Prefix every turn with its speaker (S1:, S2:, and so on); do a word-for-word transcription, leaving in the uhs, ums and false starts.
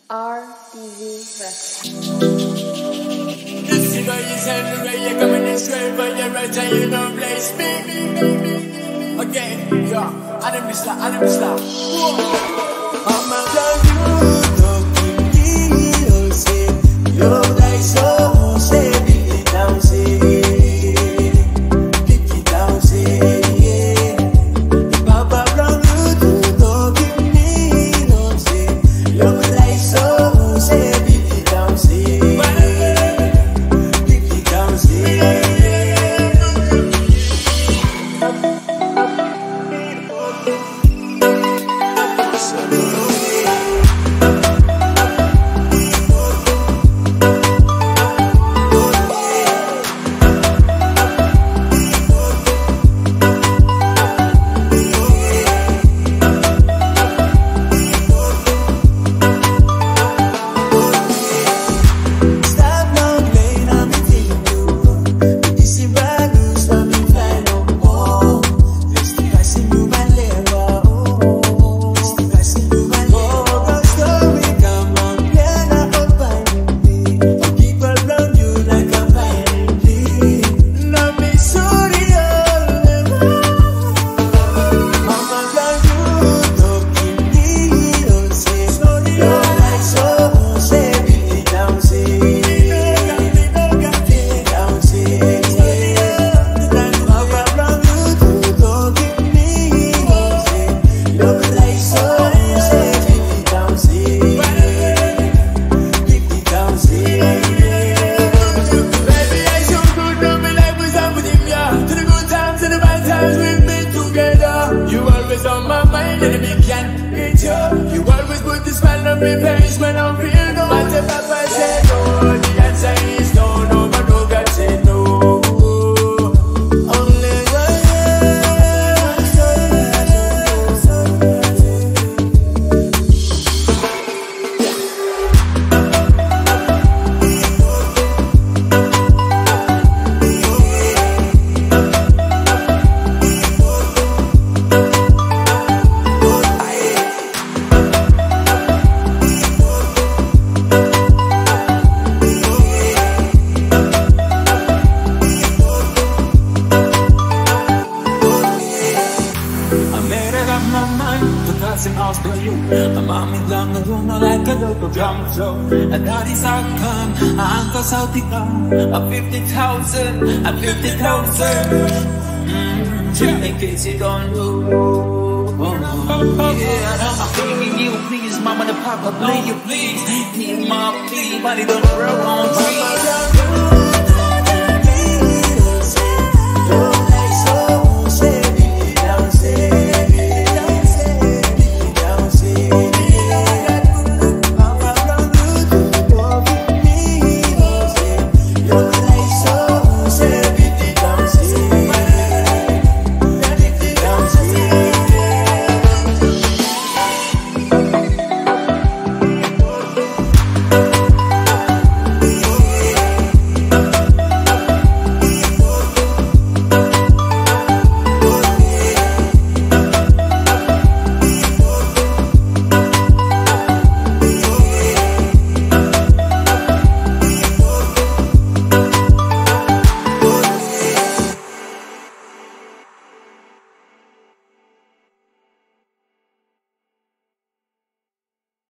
S1: R T V Records.
S2: This is what you tell me when you're coming this way, but you're right and you don't place me. Okay, yeah, I didn't miss that, I didn't miss that. I'm a love you, talking to you, say, you're like so, say, pick it down, say, pick it down, say, yeah. Papa, from you to talking to me, don't say, you're like so, say, pick it down, say, pick it down, say. On my mind and me can't reach you. You always put this smile on my face when I'm real. No matter if I say no, the answer is no. No, but no God say no. Only I'm amin lang na rumo like a local drum flow. And that is how come ang kasaltika a fifty thousand, a fifty thousand. Mm, in case you don't know. Yeah, I'm begging you, please, mama, the papa, play you, please. Need my plea, body don't grow on trees.